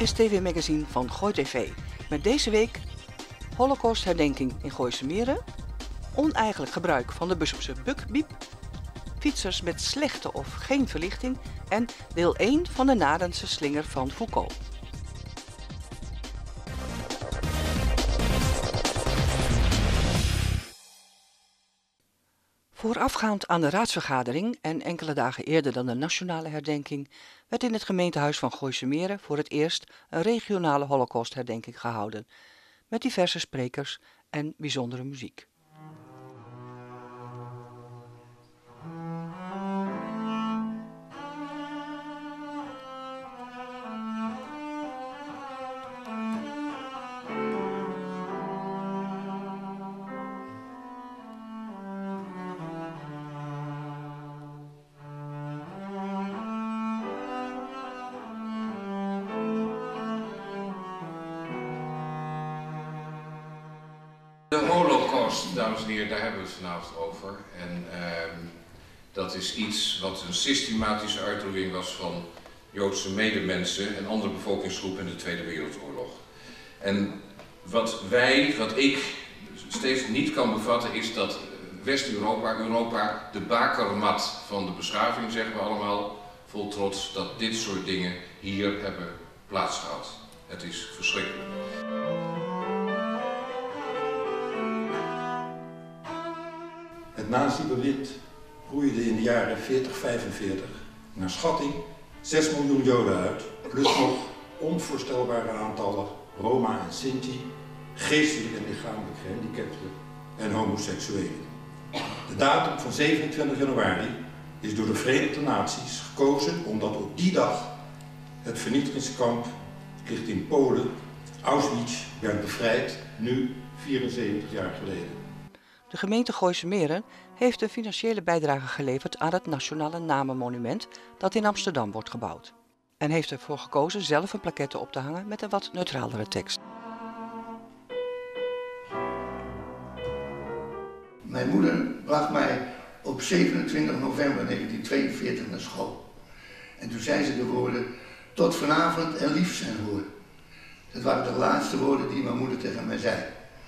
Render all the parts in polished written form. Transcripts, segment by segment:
is TV Magazine van Gooi TV. Met deze week Holocaustherdenking in Gooise Meren, oneigenlijk gebruik van de Bussumse bukbiep, fietsers met slechte of geen verlichting en deel 1 van de Narense slinger van Foucault. Voorafgaand aan de raadsvergadering en enkele dagen eerder dan de nationale herdenking werd in het gemeentehuis van Gooise Meren voor het eerst een regionale holocaustherdenking gehouden, met diverse sprekers en bijzondere muziek. De Holocaust, dames en heren, daar hebben we het vanavond over. En dat is iets wat een systematische uitroeiing was van Joodse medemensen en andere bevolkingsgroepen in de Tweede Wereldoorlog. En wat ik steeds niet kan bevatten is dat West-Europa, de bakermat van de beschaving, zeggen we allemaal, vol trots, dat dit soort dingen hier hebben plaatsgehad. Het is verschrikkelijk. Het nazi-bewind groeide in de jaren 40-45 naar schatting 6 miljoen Joden uit, plus nog onvoorstelbare aantallen Roma en Sinti, geestelijk en lichamelijk gehandicapten en homoseksuelen. De datum van 27 januari is door de Verenigde Naties gekozen omdat op die dag het vernietigingskamp richting Polen, Auschwitz, werd bevrijd, nu 74 jaar geleden. De gemeente Gooise Meren heeft een financiële bijdrage geleverd aan het Nationale Namenmonument dat in Amsterdam wordt gebouwd. En heeft ervoor gekozen zelf een plaquette op te hangen met een wat neutralere tekst. Mijn moeder bracht mij op 27 november 1942 naar school. En toen zei ze de woorden, tot vanavond en lief zijn hoor. Dat waren de laatste woorden die mijn moeder tegen mij zei.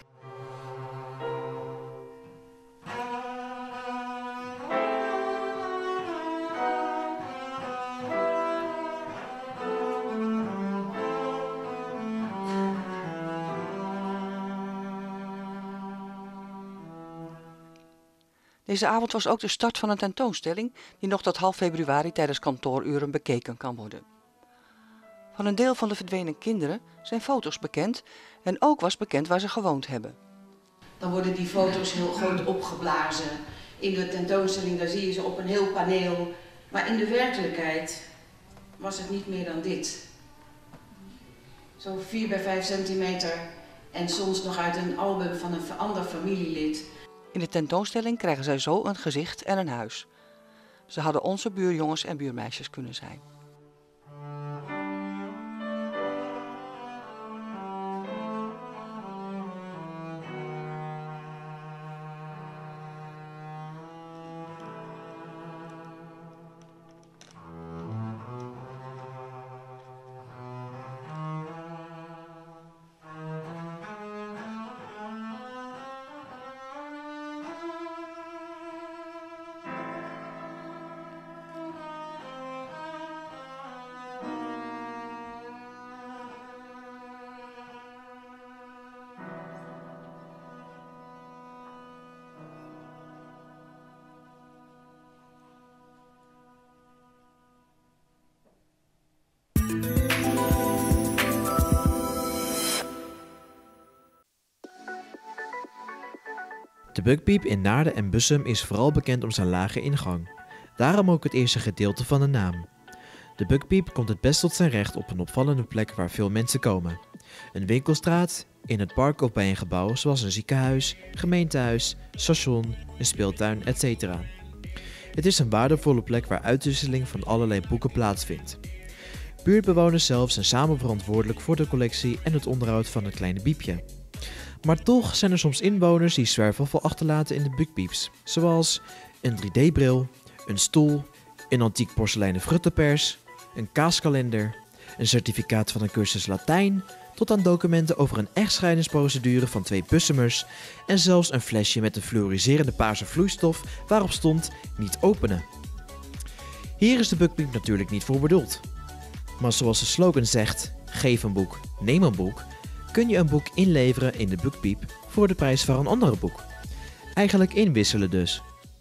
Deze avond was ook de start van een tentoonstelling die nog tot half februari tijdens kantooruren bekeken kan worden. Van een deel van de verdwenen kinderen zijn foto's bekend en ook was bekend waar ze gewoond hebben. Dan worden die foto's heel groot opgeblazen. In de tentoonstelling daar zie je ze op een heel paneel. Maar in de werkelijkheid was het niet meer dan dit. Zo 4 bij 5 centimeter en soms nog uit een album van een ander familielid. In de tentoonstelling krijgen zij zo een gezicht en een huis. Ze hadden onze buurjongens en buurmeisjes kunnen zijn. De bukbiep in Naarden en Bussum is vooral bekend om zijn lage ingang. Daarom ook het eerste gedeelte van de naam. De bukbiep komt het best tot zijn recht op een opvallende plek waar veel mensen komen. Een winkelstraat, in het park of bij een gebouw zoals een ziekenhuis, gemeentehuis, station, een speeltuin, etc. Het is een waardevolle plek waar uitwisseling van allerlei boeken plaatsvindt. Buurtbewoners zelf zijn samen verantwoordelijk voor de collectie en het onderhoud van het kleine biepje. Maar toch zijn er soms inwoners die zwerfafval achterlaten in de bukbieps, zoals een 3D-bril, een stoel, een antiek porseleinen fruttenpers, een kaaskalender, een certificaat van een cursus Latijn, tot aan documenten over een echtscheidingsprocedure van 2 Bussumers en zelfs een flesje met een fluoriserende paarse vloeistof waarop stond niet openen. Hier is de BUCK-BIEB natuurlijk niet voor bedoeld. Maar zoals de slogan zegt, geef een boek, neem een boek, kun je een boek inleveren in de BUCK-BIEB voor de prijs van een ander boek. Eigenlijk inwisselen dus.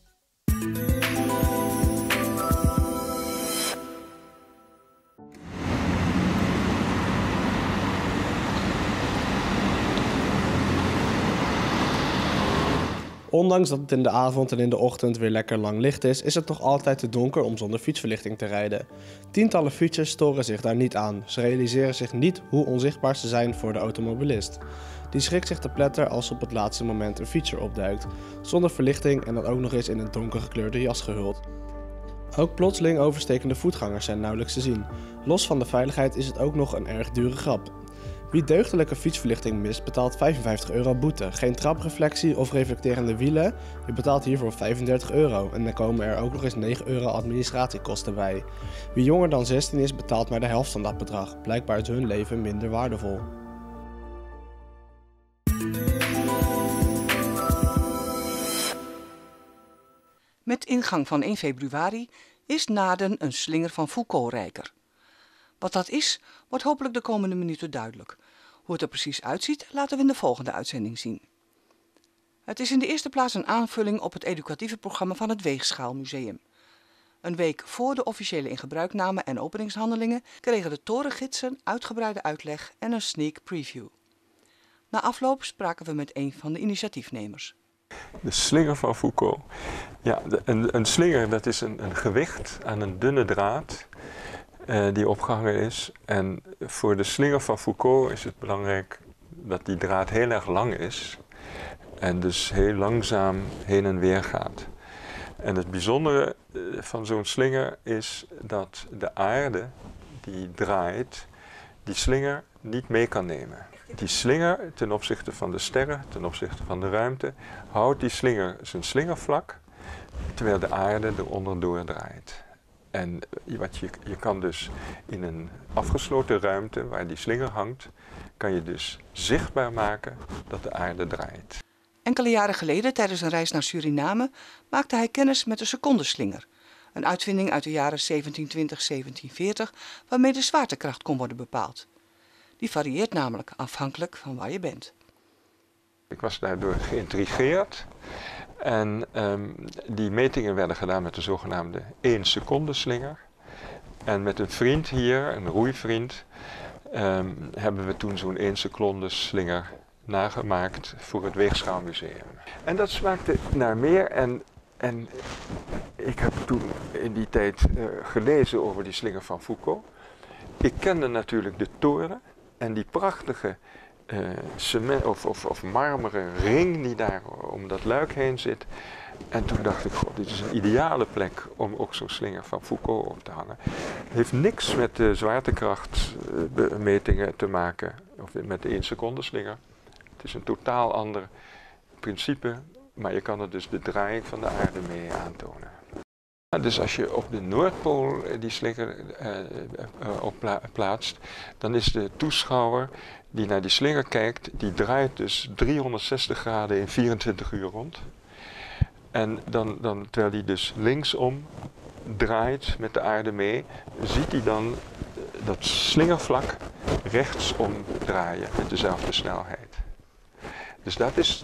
Ondanks dat het in de avond en in de ochtend weer lekker lang licht is het nog altijd te donker om zonder fietsverlichting te rijden. Tientallen fietsers storen zich daar niet aan. Ze realiseren zich niet hoe onzichtbaar ze zijn voor de automobilist. Die schrikt zich te pletter als op het laatste moment een fietser opduikt, zonder verlichting en dan ook nog eens in een donkergekleurde jas gehuld. Ook plotseling overstekende voetgangers zijn nauwelijks te zien. Los van de veiligheid is het ook nog een erg dure grap. Wie deugdelijke fietsverlichting mist, betaalt €55 boete. Geen trapreflectie of reflecterende wielen, je betaalt hiervoor €35 en dan komen er ook nog eens €9 administratiekosten bij. Wie jonger dan 16 is, betaalt maar de helft van dat bedrag. Blijkbaar is hun leven minder waardevol. Met ingang van 1 februari is Naarden een slinger van Foucault rijker. Wat dat is, wordt hopelijk de komende minuten duidelijk. Hoe het er precies uitziet, laten we in de volgende uitzending zien. Het is in de eerste plaats een aanvulling op het educatieve programma van het Weegschaalmuseum. Een week voor de officiële ingebruikname en openingshandelingen kregen de torengidsen uitgebreide uitleg en een sneak preview. Na afloop spraken we met een van de initiatiefnemers. De slinger van Foucault. Ja, een slinger, dat is een gewicht aan een dunne draad die opgehangen is. En voor de slinger van Foucault is het belangrijk dat die draad heel erg lang is en dus heel langzaam heen en weer gaat. En het bijzondere van zo'n slinger is dat de aarde die draait, die slinger niet mee kan nemen. Die slinger ten opzichte van de sterren, ten opzichte van de ruimte, houdt die slinger zijn slingervlak, terwijl de aarde eronder doordraait. En je kan dus in een afgesloten ruimte waar die slinger hangt, kan je dus zichtbaar maken dat de aarde draait. Enkele jaren geleden, tijdens een reis naar Suriname, maakte hij kennis met de secondeslinger. Een uitvinding uit de jaren 1720-1740, waarmee de zwaartekracht kon worden bepaald. Die varieert namelijk afhankelijk van waar je bent. Ik was daardoor geïntrigeerd en die metingen werden gedaan met de zogenaamde 1 secondeslinger. En met een vriend hier, een roeivriend, hebben we toen zo'n 1 secondeslinger nagemaakt voor het Weegschaalmuseum. En dat smaakte naar meer en ik heb toen in die tijd gelezen over die slinger van Foucault. Ik kende natuurlijk de toren en die prachtige cement of marmeren ring die daar om dat luik heen zit. En toen dacht ik, god, dit is een ideale plek om ook zo'n slinger van Foucault op te hangen. Het heeft niks met de zwaartekrachtmetingen te maken, of met de 1 secondeslinger. Het is een totaal ander principe, maar je kan er dus de draaiing van de aarde mee aantonen. Dus als je op de Noordpool die slinger plaatst, dan is de toeschouwer die naar die slinger kijkt, die draait dus 360 graden in 24 uur rond. En dan terwijl hij dus linksom draait met de aarde mee, ziet hij dan dat slingervlak rechtsom draaien met dezelfde snelheid. Dus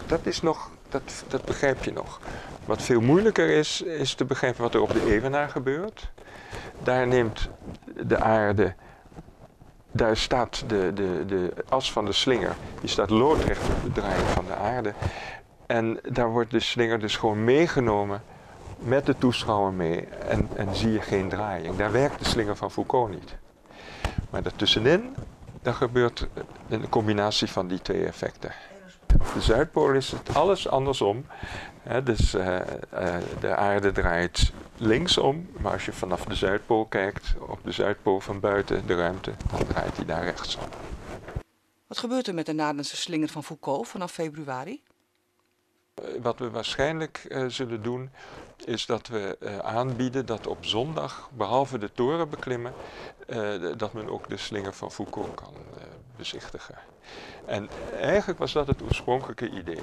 dat begrijp je nog. Wat veel moeilijker is te begrijpen wat er op de evenaar gebeurt. Daar neemt de aarde, daar staat de as van de slinger, die staat loodrecht op de draaiing van de aarde. En daar wordt de slinger dus gewoon meegenomen met de toeschouwer mee en zie je geen draaiing. Daar werkt de slinger van Foucault niet. Maar daartussenin, dan gebeurt een combinatie van die 2 effecten. Op de Zuidpool is het alles andersom. Dus de aarde draait linksom, maar als je vanaf de Zuidpool kijkt, op de Zuidpool van buiten de ruimte, dan draait hij daar rechtsom. Wat gebeurt er met de Naardense slinger van Foucault vanaf februari? Wat we waarschijnlijk zullen doen, is dat we aanbieden dat op zondag, behalve de toren beklimmen, dat men ook de slinger van Foucault kan bezichtigen. En eigenlijk was dat het oorspronkelijke idee.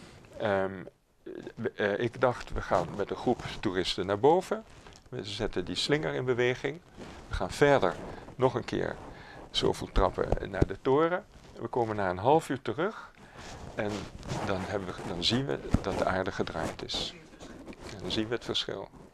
Ik dacht, we gaan met een groep toeristen naar boven. We zetten die slinger in beweging. We gaan verder nog een keer zoveel trappen naar de toren. We komen na een half uur terug. En dan zien we dat de aarde gedraaid is. En dan zien we het verschil.